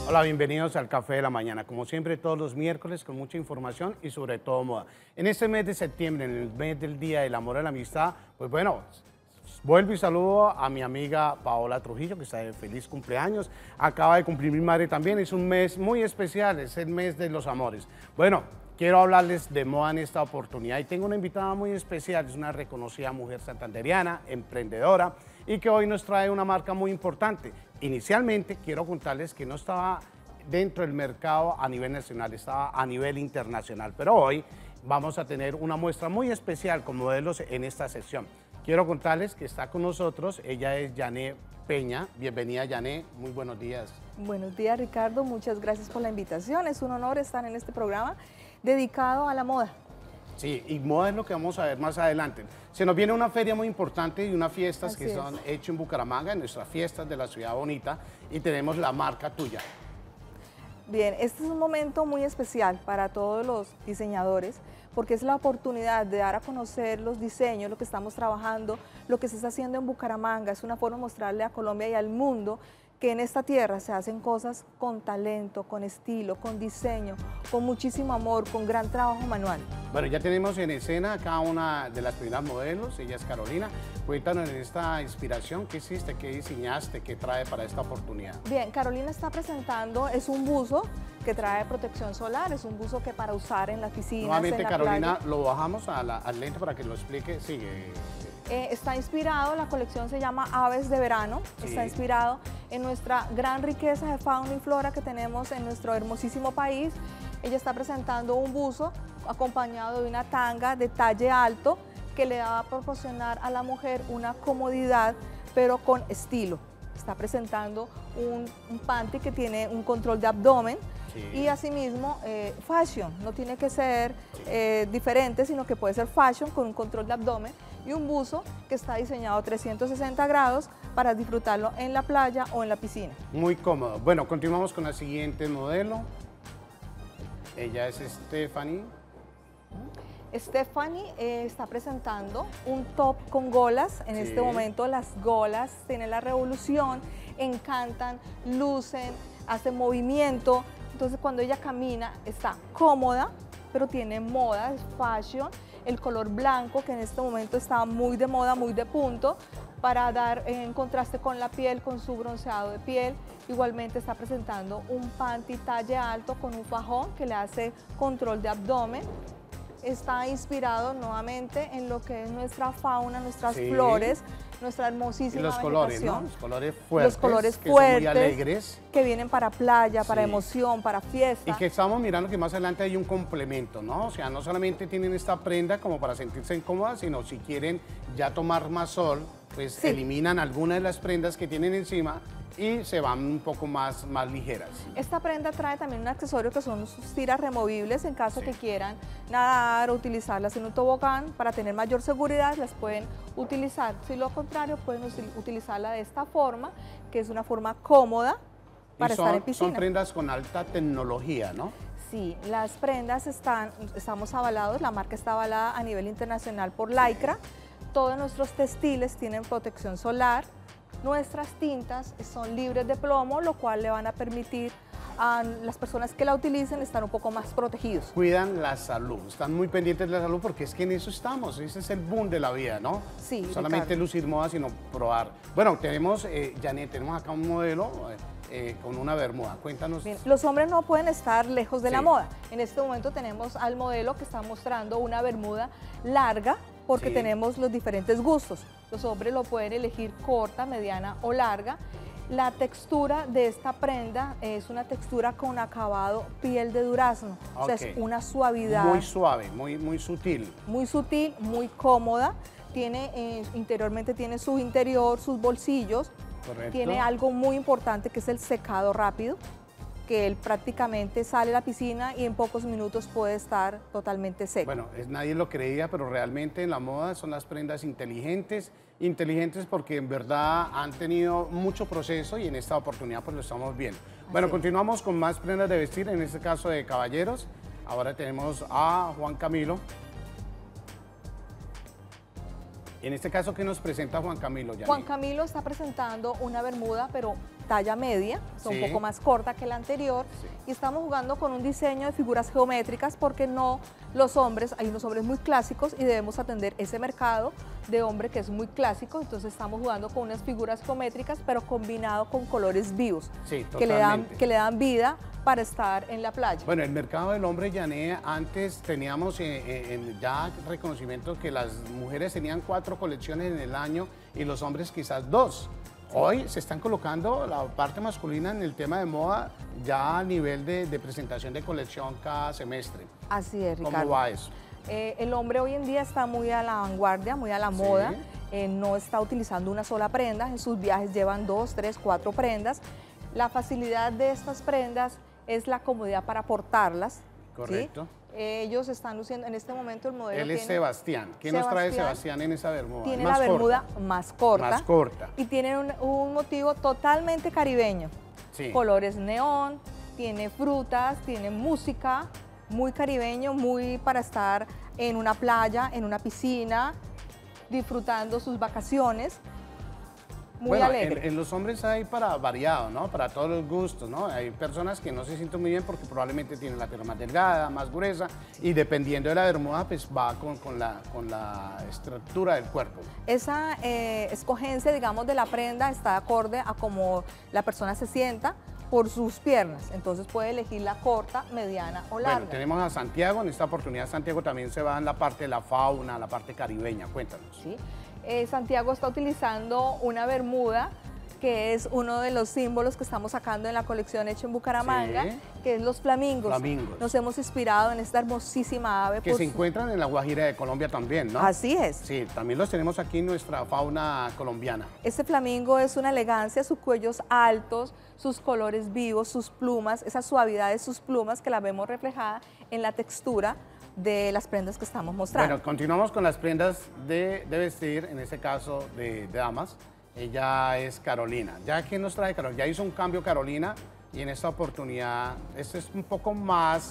Hola, bienvenidos al Café de la Mañana. Como siempre, todos los miércoles con mucha información y sobre todo moda. En este mes de septiembre, en el mes del Día del Amor y la Amistad, pues bueno, vuelvo y saludo a mi amiga Paola Trujillo, que está de feliz cumpleaños. Acaba de cumplir mi madre también. Es un mes muy especial, es el mes de los amores. Bueno, quiero hablarles de moda en esta oportunidad y tengo una invitada muy especial. Es una reconocida mujer santanderiana, emprendedora y que hoy nos trae una marca muy importante. Inicialmente quiero contarles que no estaba dentro del mercado a nivel nacional, estaba a nivel internacional, pero hoy vamos a tener una muestra muy especial con modelos en esta sección. Quiero contarles que está con nosotros, ella es Yané Peña. Bienvenida, Yané, muy buenos días. Buenos días, Ricardo, muchas gracias por la invitación. Es un honor estar en este programa dedicado a la moda. Sí, y moda es lo que vamos a ver más adelante. Se nos viene una feria muy importante y unas fiestas Así que es. son hechas en Bucaramanga, en nuestras fiestas de la ciudad bonita, y tenemos la marca tuya. Bien, este es un momento muy especial para todos los diseñadores porque es la oportunidad de dar a conocer los diseños, lo que estamos trabajando, lo que se está haciendo en Bucaramanga. Es una forma de mostrarle a Colombia y al mundo que en esta tierra se hacen cosas con talento, con estilo, con diseño, con muchísimo amor, con gran trabajo manual. Bueno, ya tenemos en escena acá una de las primeras modelos, ella es Carolina. Cuéntanos en esta inspiración, ¿qué hiciste, qué diseñaste, qué trae para esta oportunidad? Bien, Carolina está presentando, es un buzo que trae protección solar, es un buzo que para usar en las piscinas, Nuevamente, en la Carolina, playa. lo bajamos al lente para que lo explique. Sigue. Está inspirado, la colección se llama Aves de Verano, Sí. Está inspirado en nuestra gran riqueza de fauna y flora que tenemos en nuestro hermosísimo país. Ella está presentando un buzo acompañado de una tanga de talle alto que le va a proporcionar a la mujer una comodidad pero con estilo. Está presentando un panty que tiene un control de abdomen. Sí. Y asimismo, fashion, no tiene que ser diferente, sino que puede ser fashion con un control de abdomen y un buzo que está diseñado a 360 grados para disfrutarlo en la playa o en la piscina. Muy cómodo. Bueno, continuamos con la siguiente modelo. Ella es Stephanie. Stephanie está presentando un top con golas. En Sí. este momento las golas tienen la revolución, encantan, lucen, hacen movimiento. Entonces cuando ella camina está cómoda, pero tiene moda, es fashion. El color blanco, que en este momento está muy de moda, muy de punto, para dar en contraste con la piel, con su bronceado de piel. Igualmente está presentando un panty talle alto con un fajón que le hace control de abdomen. Está inspirado nuevamente en lo que es nuestra fauna, nuestras Sí. flores, nuestra Y hermosísima los colores, ¿no? vegetación. Los colores fuertes. Los colores que son muy fuertes alegres. que vienen para playa, para Sí. emoción, para fiesta. Y que estamos mirando que más adelante hay un complemento, ¿no? O sea, no solamente tienen esta prenda como para sentirse incómodas, sino si quieren ya tomar más sol, pues Sí. eliminan algunas de las prendas que tienen encima y se van un poco más ligeras. Esta prenda trae también un accesorio que son sus tiras removibles en caso Sí. que quieran nadar o utilizarlas en un tobogán para tener mayor seguridad, las pueden utilizar. Si lo contrario, pueden utilizarla de esta forma, que es una forma cómoda para estar en piscina. Son prendas con alta tecnología, ¿no? Sí, las prendas estamos avalados, la marca está avalada a nivel internacional por Lycra. Todos nuestros textiles tienen protección solar. Nuestras tintas son libres de plomo, lo cual le van a permitir a las personas que la utilicen estar un poco más protegidos. Cuidan la salud, están muy pendientes de la salud porque es que en eso estamos, ese es el boom de la vida, ¿no? Sí, No solamente Ricardo. lucir moda, sino probar. Bueno, tenemos, Janet, tenemos acá un modelo con una bermuda, cuéntanos. Bien, los hombres no pueden estar lejos de la Sí. moda. En este momento tenemos al modelo que está mostrando una bermuda larga porque Sí. tenemos los diferentes gustos. Los hombres lo pueden elegir corta, mediana o larga. La textura de esta prenda es una textura con acabado piel de durazno. O sea, Ok. es una suavidad Muy suave, muy sutil. muy sutil, muy cómoda. Interiormente tiene su interior, sus bolsillos. Correcto. Tiene algo muy importante que es el secado rápido, que él prácticamente sale a la piscina y en pocos minutos puede estar totalmente seco. Bueno, nadie lo creía, pero realmente en la moda son las prendas inteligentes, inteligentes porque en verdad han tenido mucho proceso y en esta oportunidad pues lo estamos viendo. Bueno, es. continuamos con más prendas de vestir, en este caso de caballeros. Ahora tenemos a Juan Camilo. En este caso, ¿qué nos presenta Juan Camilo? Juan Camilo está presentando una bermuda, pero talla media, son Sí. un poco más corta que la anterior, Sí. y estamos jugando con un diseño de figuras geométricas porque no los hombres, hay unos hombres muy clásicos y debemos atender ese mercado de hombre que es muy clásico, entonces estamos jugando con unas figuras geométricas pero combinado con colores vivos Sí, que totalmente. que le dan vida para estar en la playa. Bueno, el mercado del hombre, Yané, antes teníamos ya reconocimiento que las mujeres tenían 4 colecciones en el año y los hombres quizás 2. Hoy se están colocando la parte masculina en el tema de moda ya a nivel de presentación de colección cada semestre. Así es, Ricardo. ¿Cómo va eso? El hombre hoy en día está muy a la vanguardia, muy a la Sí. moda, no está utilizando una sola prenda, en sus viajes llevan 2, 3, 4 prendas. La facilidad de estas prendas es la comodidad para portarlas. ¿sí? Correcto. Ellos están luciendo, en este momento el modelo Él es tiene, Sebastián. ¿Qué nos trae Sebastián Sebastián en esa bermuda? tiene Más la bermuda corta. más corta. Más corta. Y tiene un motivo totalmente caribeño. Sí. Colores neón, tiene frutas, tiene música, muy caribeño, muy para estar en una playa, en una piscina, disfrutando sus vacaciones. Muy Bueno, alegre. en los hombres hay para variado, ¿no? Para todos los gustos, ¿no? Hay personas que no se sienten muy bien porque probablemente tienen la pierna más delgada, más gruesa y dependiendo de la bermuda, pues va con la estructura del cuerpo. Esa escogencia, digamos, de la prenda está acorde a cómo la persona se sienta por sus piernas. Entonces puede elegir la corta, mediana o larga. Bueno, tenemos a Santiago. En esta oportunidad Santiago también se va en la parte de la fauna, la parte caribeña. Cuéntanos. ¿sí? Santiago está utilizando una bermuda que es uno de los símbolos que estamos sacando en la colección hecha en Bucaramanga, Sí. que es los flamingos. Flamingos. Nos hemos inspirado en esta hermosísima ave. Que se encuentran en la Guajira de Colombia también, ¿no? Así es. Sí, también los tenemos aquí en nuestra fauna colombiana. Este flamingo es una elegancia, sus cuellos altos, sus colores vivos, sus plumas, esa suavidad de sus plumas que la vemos reflejada en la textura de las prendas que estamos mostrando. Bueno, continuamos con las prendas de vestir, en este caso de damas. Ella es Carolina. ¿Ya qué nos trae Carolina? Ya hizo un cambio Carolina y en esta oportunidad esto es un poco más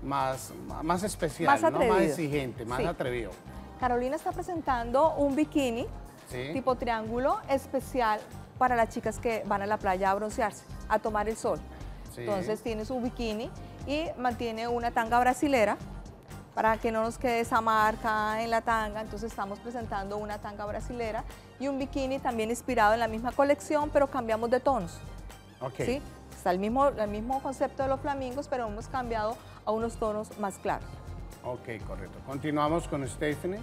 especial, Más ¿no? atrevido. Más exigente, más Sí. atrevido. Carolina está presentando un bikini Sí. tipo triángulo especial para las chicas que van a la playa a broncearse, a tomar el sol. Sí. Entonces tiene su bikini y mantiene una tanga brasilera para que no nos quede esa marca en la tanga. Entonces estamos presentando una tanga brasilera y un bikini también inspirado en la misma colección, pero cambiamos de tonos. Ok. ¿sí? Está el mismo concepto de los flamingos, pero hemos cambiado a unos tonos más claros. Ok, correcto. Continuamos con Stephanie.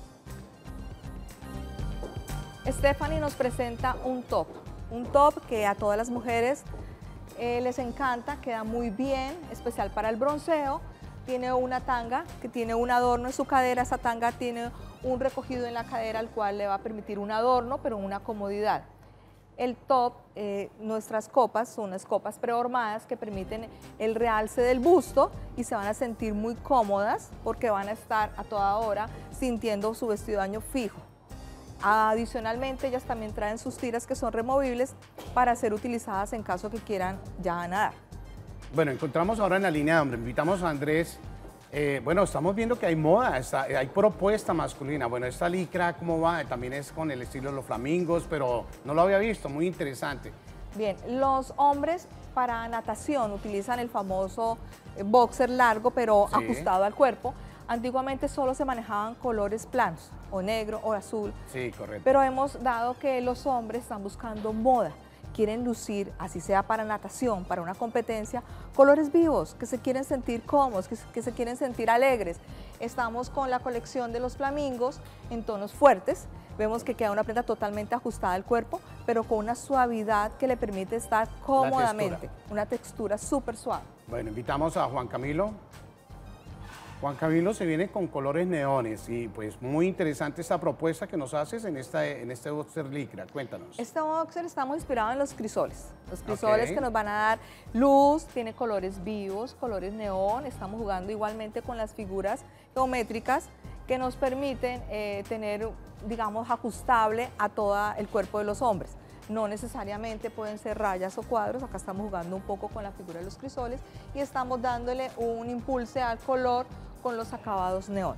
Stephanie nos presenta un top que a todas las mujeres les encanta, queda muy bien, especial para el bronceo. Tiene una tanga que tiene un adorno en su cadera, esa tanga tiene un recogido en la cadera al cual le va a permitir un adorno, pero una comodidad. El top, nuestras copas son unas copas prehormadas que permiten el realce del busto y se van a sentir muy cómodas porque van a estar a toda hora sintiendo su vestido de baño fijo. Adicionalmente, ellas también traen sus tiras que son removibles para ser utilizadas en caso que quieran ya nadar. Bueno, encontramos ahora en la línea de hombre. Invitamos a Andrés. Bueno, estamos viendo que hay moda, hay propuesta masculina. Bueno, esta licra, ¿cómo va? También es con el estilo de los flamingos, pero no lo había visto, muy interesante. Bien, los hombres para natación utilizan el famoso boxer largo, pero Sí. ajustado al cuerpo. Antiguamente solo se manejaban colores planos, o negro o azul, Sí, correcto. pero hemos dado que los hombres están buscando moda. Quieren lucir, así sea para natación, para una competencia, colores vivos, que se quieren sentir cómodos, que se quieren sentir alegres. Estamos con la colección de los flamingos en tonos fuertes. Vemos que queda una prenda totalmente ajustada al cuerpo, pero con una suavidad que le permite estar cómodamente. Una textura súper suave. Bueno, invitamos a Juan Camilo. Juan Camilo se viene con colores neones y pues muy interesante esta propuesta que nos haces en este boxer licra. Cuéntanos. Este boxer estamos inspirados en los crisoles. Los crisoles Ok. que nos van a dar luz, tiene colores vivos, colores neón. Estamos jugando igualmente con las figuras geométricas que nos permiten tener, digamos, ajustable a todo el cuerpo de los hombres. No necesariamente pueden ser rayas o cuadros, acá estamos jugando un poco con la figura de los crisoles y estamos dándole un impulso al color con los acabados neón.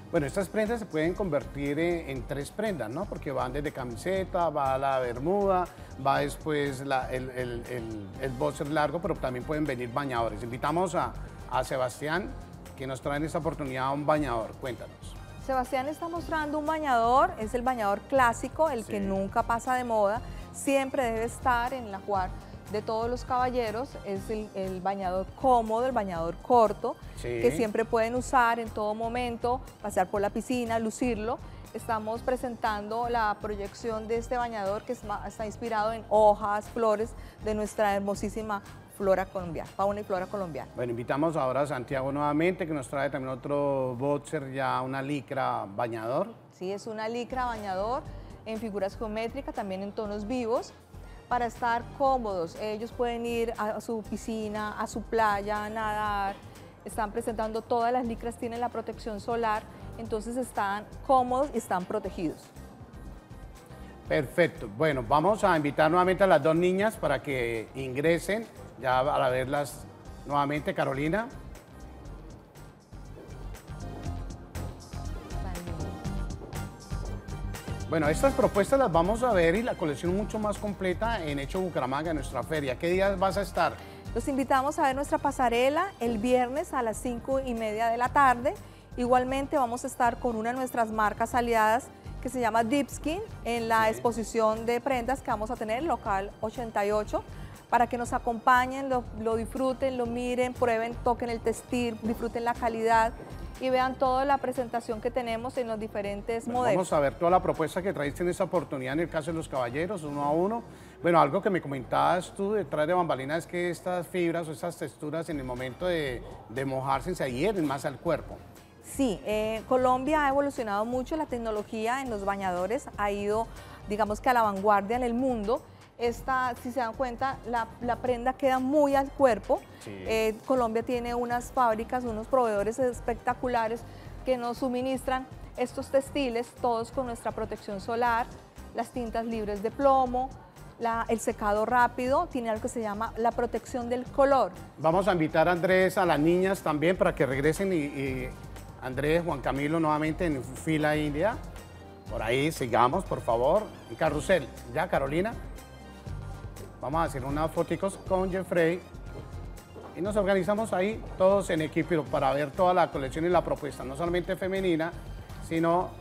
Bueno, estas prendas se pueden convertir en 3 prendas, ¿no? Porque van desde camiseta, va la bermuda, va después el boxer largo, pero también pueden venir bañadores. Invitamos a Sebastián, que nos trae en esta oportunidad un bañador. Cuéntanos. Sebastián está mostrando un bañador, es el bañador clásico, el que nunca pasa de moda, siempre debe estar en el ajuar de todos los caballeros, es el bañador cómodo, el bañador corto, que siempre pueden usar en todo momento, pasear por la piscina, lucirlo. Estamos presentando la proyección de este bañador que está inspirado en hojas, flores de nuestra hermosísima flora colombiana, fauna y flora colombiana. Bueno, invitamos ahora a Santiago nuevamente, que nos trae también otro boxer, ya una licra bañador. Sí, es una licra bañador en figuras geométricas, también en tonos vivos, para estar cómodos. Ellos pueden ir a su piscina, a su playa, a nadar. Están presentando todas las licras, tienen la protección solar, entonces están cómodos y están protegidos. Perfecto. Bueno, vamos a invitar nuevamente a las 2 niñas para que ingresen, ya para verlas nuevamente. Carolina. Bueno, estas propuestas las vamos a ver y la colección mucho más completa en Hecho Bucaramanga, en nuestra feria. ¿Qué días vas a estar? Los invitamos a ver nuestra pasarela el viernes a las 5:30 de la tarde. Igualmente vamos a estar con una de nuestras marcas aliadas que se llama Deepskin en la exposición de prendas que vamos a tener en el local 88 para que nos acompañen, lo disfruten, lo miren, prueben, toquen el textil, disfruten la calidad y vean toda la presentación que tenemos en los diferentes modelos. Vamos a ver toda la propuesta que traíste en esta oportunidad en el caso de los caballeros, 1 a 1. Bueno, algo que me comentabas tú detrás de bambalinas es que estas fibras o estas texturas en el momento de mojarse se adhieren más al cuerpo. Sí, Colombia ha evolucionado mucho, la tecnología en los bañadores ha ido, digamos que a la vanguardia en el mundo. Esta, si se dan cuenta, la prenda queda muy al cuerpo. Sí. Colombia tiene unas fábricas, unos proveedores espectaculares que nos suministran estos textiles, todos con nuestra protección solar, las tintas libres de plomo, el secado rápido, tiene algo que se llama la protección del color. Vamos a invitar a Andrés, a las niñas también, para que regresen y Andrés, Juan Camilo nuevamente en fila india. Por ahí, sigamos, por favor. En carrusel. ¿Ya, Carolina? Vamos a hacer unas fotos con Jeffrey y nos organizamos ahí todos en equipo para ver toda la colección y la propuesta, no solamente femenina, sino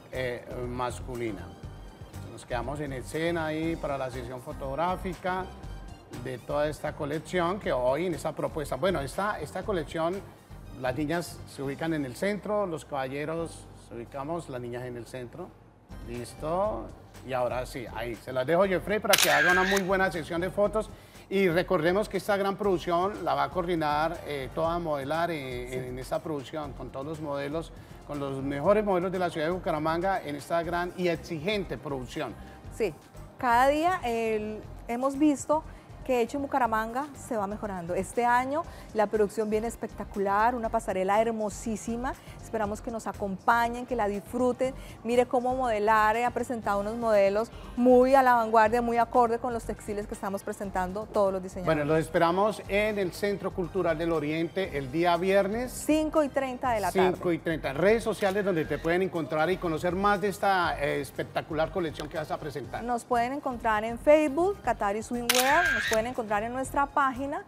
masculina. Nos quedamos en escena ahí para la sesión fotográfica de toda esta colección que hoy en esta propuesta, bueno, esta colección, las niñas se ubican en el centro, los caballeros se ubicamos, las niñas en el centro. Listo. Y ahora sí, ahí se las dejo Jeffrey para que haga una muy buena sesión de fotos. Y recordemos que esta gran producción la va a coordinar toda Modelar en esta producción, con todos los modelos, con los mejores modelos de la ciudad de Bucaramanga en esta gran y exigente producción. Sí, cada día hemos visto que Hecho en Bucaramanga se va mejorando. Este año la producción viene espectacular, una pasarela hermosísima. Esperamos que nos acompañen, que la disfruten. Mire cómo Modelar ha presentado unos modelos muy a la vanguardia, muy acorde con los textiles que estamos presentando todos los diseñadores. Bueno, los esperamos en el Centro Cultural del Oriente el día viernes. 5:30 de la tarde. 5:30. Redes sociales donde te pueden encontrar y conocer más de esta espectacular colección que vas a presentar. Nos pueden encontrar en Facebook, Qatari Swimwear, nos pueden encontrar en nuestra página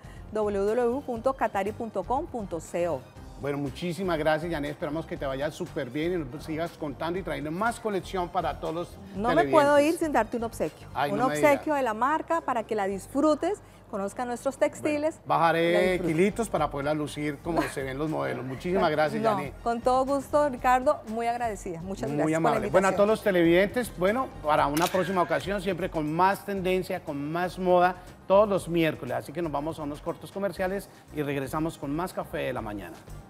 www.qatari.com.co. Bueno, muchísimas gracias, Janet. Esperamos que te vaya súper bien y nos sigas contando y trayendo más colección para todos los No me puedo ir sin darte un obsequio. Ay, un no obsequio de la marca para que la disfrutes, conozcan nuestros textiles. Bueno, bajaré kilitos para poderla lucir como se ven los modelos. Muchísimas gracias, Janet. Con todo gusto, Ricardo. Muy agradecida. Muchas gracias. Muy amable. Bueno, a todos los televidentes, bueno, para una próxima ocasión, siempre con más tendencia, con más moda, todos los miércoles. Así que nos vamos a unos cortos comerciales y regresamos con más Café de la Mañana.